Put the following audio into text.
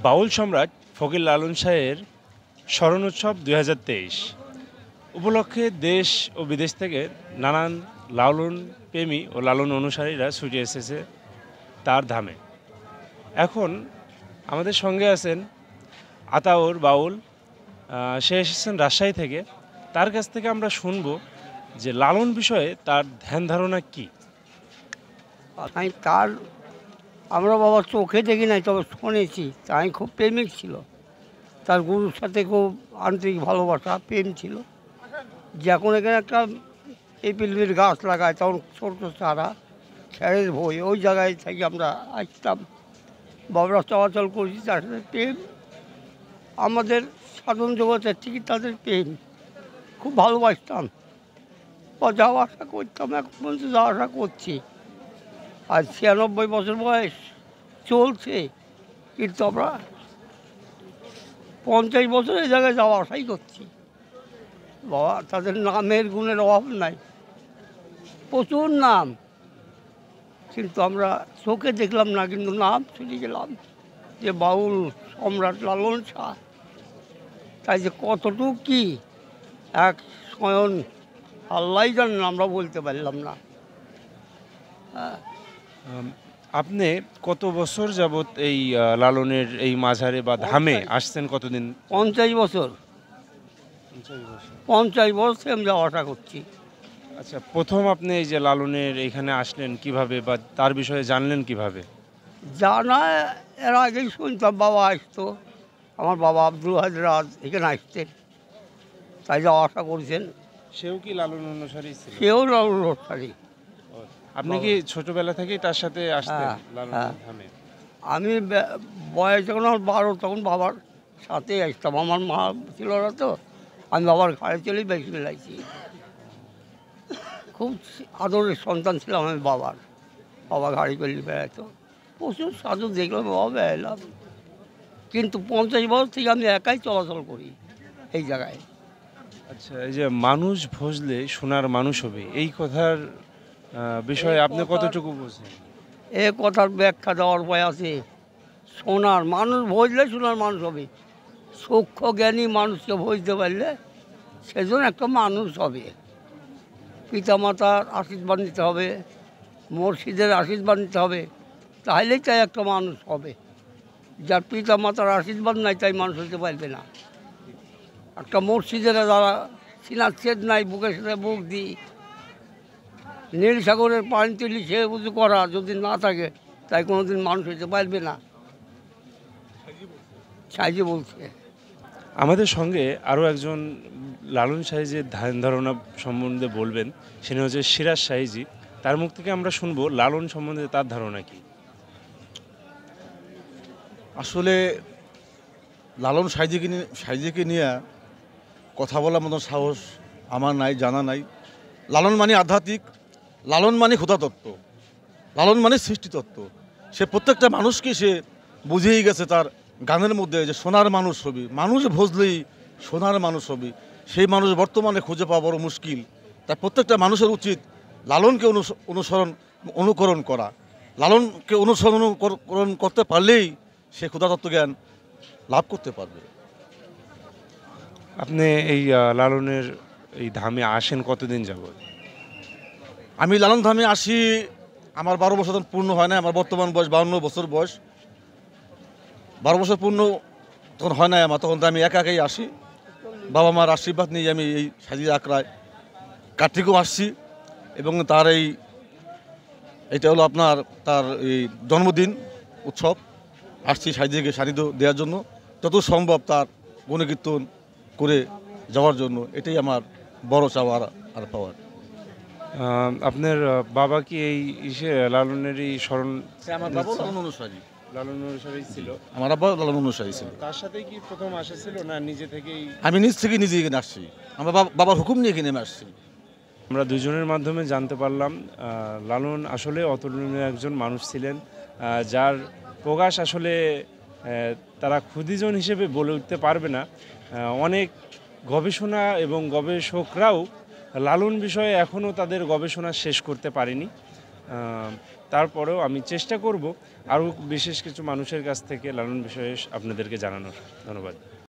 বাউল সম্রাট ফকির লালন শাহের স্মরণ উৎসব 2023 উপলক্ষে দেশ ও বিদেশ থেকে নানান লালন প্রেমী ও লালন অনুসারীরা ছুটে এসেছে তার ধামে। এখন আমাদের সঙ্গে আছেন আতাউর বাউল, সে এসেছেন রাজশাহী থেকে। তার কাছ থেকে আমরা শুনব যে লালন বিষয়ে তার ধ্যান ধারণা কী। আমরা বাবা চোখে দেখি নাই, তবে শুনেছি। তাই খুব প্রেমিক ছিল, তার গুরুর সাথে খুব আন্তরিক ভালোবাসা প্রেম ছিল। যখন এখানে একটা এপিলবির গাছ লাগায়, তখন ছোটো চারা খ্যারের বই, ওই জায়গায় থেকে আমরা আসতাম, বাবরা চলাচল করেছি। তার সাথে প্রেম আমাদের সাধন জগতের থেকে তাদের প্রেম খুব ভালোবাসতাম বা যাওয়া আসা করতাম। এখন পর্যন্ত যাওয়া আসা করছি। আর 96 বছর বয়স চলছে, কিন্তু আমরা 50 বছর এই জায়গায় যাওয়া আসাই করছি। বাবা, তাদের নামের গুণের অভাব নাই, প্রচুর নাম, কিন্তু আমরা চোখে দেখলাম না, কিন্তু নাম শুনে গেলাম যে বাউল সম্রাট লালন শাহ। তাই যে কতটুকু কি এক স্বয়ং আল্লাহ জানেন, আমরা বলতে পারলাম না। আপনি কত বছর যাবত এই লালনের এই মাঝারে বা ধামে আসছেন? কতদিন? 50 বছর। 50 বছর আমি যাওয়া আসা করছি। আচ্ছা, প্রথম আপনি এই যে লালনের এইখানে আসলেন কিভাবে, বা তার বিষয়ে জানলেন কিভাবে? জানা এর আগেই শুনতাম, বাবা আসতো, আমার বাবা আব্দুল হাজরাত এখানে আসতেন, তাই যাওয়া আসা করছেন। সেও কি লালন অনুসারী ছিল? সেও লালন অনুসারী। আপনি কি ছোটবেলা থেকেই তার সাথে আসতেন হ্যাঁ, লালনের ধামে? আমি বয়স যখন আমার 12, তখন বাবার সাথে আসতাম। আমার মা ছিল না, তো আমি বাবার ঘরে চলেই বেশি বেলাইছি। খুব আদরের সন্তান ছিলাম আমি বাবার। বাবা গাড়ি করলে বেড়াতো, প্রচুর সাধু দেখলাম, বাবা বেড়ালাম। কিন্তু 50 বছর থেকে আমি একাই চলাচল করি এই জায়গায়। আচ্ছা, এই যে মানুষ ভজলে সোনার মানুষ হবে, এই কথার বিষয়ে আপনি কতটুকু বোঝেন? এ কথার ব্যাখ্যা দেওয়ার উপায় আছে। সোনার মানুষ ভজলে সোনার মানুষ হবে। সূক্ষ্ম জ্ঞানী মানুষকে ভজতে পারলে সেজন্য একটা মানুষ হবে। পিতামাতার আশীর্বাদ নিতে হবে, মুর্শিদের আশীর্বাদ নিতে হবে, তাহলেই তাই একটা মানুষ হবে। যার পিতামাতার আশীর্বাদ নাই, তাই মানুষ হতে পারবে না। একটা মুর্শিদের দ্বারা সিনার ছেদ নাই, বুকের সাথে বুক দিই, নীল সাগরের পানি তুলি সে উঁচু করা যদি না থাকে, তাই কোনোদিন মানুষ হতে পারবে না। সাইজি বলছে। আমাদের সঙ্গে আরও একজন লালন সাইজির ধ্যান ধারণা সম্বন্ধে বলবেন, সে হচ্ছে সিরাজ সাইজি। তার মুখ থেকে আমরা শুনবো লালন সম্বন্ধে তার ধারণা কি। আসলে লালন সাইজিকে নিয়ে কথা বলার মতো সাহস আমার নাই, জানা নাই। লালন মানে আধ্যাত্মিক, লালন মানে ক্ষুধাতত্ত্ব, লালন মানে সৃষ্টিতত্ত্ব। সে প্রত্যেকটা মানুষকে সে বুঝিয়েই গেছে তার গানের মধ্যে যে সোনার মানুষ হবি, মানুষ ভজলেই সোনার মানুষ হবি। সেই মানুষ বর্তমানে খুঁজে পাওয়া বড় মুশকিল। তাই প্রত্যেকটা মানুষের উচিত লালনকে অনুকরণ করা। লালনকে অনুসরণ করতে পারলেই সে ক্ষুধাতত্ত্ব জ্ঞান লাভ করতে পারবে। আপনি এই লালনের এই ধামে আসেন কতদিন যাবত? আমি লালন ধামে আসি, আমার 12 বছর পূর্ণ হয় না। আমার বর্তমান বয়স 52 বছর বয়স। 12 বছর পূর্ণ তখন হয় না আমার, তখন তো আমি একাই আসি। বাবা মার আশীর্বাদ নিয়ে আমি এই সাজি আকড়ায় কার্তিকও আসছি, এবং তার এইটা হলো আপনার তার এই জন্মদিন উৎসব। আসছি সাজিকে সান্নিধ্য দেওয়ার জন্য, যত সম্ভব তার গুণকীর্তন করে যাওয়ার জন্য। এটাই আমার বড় চাওয়া আর পাওয়ার। আপনার বাবা কি এই লালনেরই স্মরণ? আমার বাবা লালন অনুসারী। লালন অনুসারী ছিল? আমার আব্বা লালন অনুসারী ছিল। তার সাথেই কি প্রথম আসা ছিল, না নিজে থেকেই? আমি নিজে এখানে আসছি, আমার বাবার হুকুম নিয়ে এখানে আমি আসছি। আমরা দুজনের মাধ্যমে জানতে পারলাম লালন আসলে অতুলনীয় একজন মানুষ ছিলেন, যার প্রকাশ আসলে তারা ক্ষুদিজন হিসেবে বলে উঠতে পারবে না। অনেক গবেষণা এবং গবেষকরাও লালন বিষয়ে এখনও তাদের গবেষণা শেষ করতে পারেনি। তারপরেও আমি চেষ্টা করব আরও বিশেষ কিছু মানুষের কাছ থেকে লালন বিষয়ে আপনাদেরকে জানানোর। ধন্যবাদ।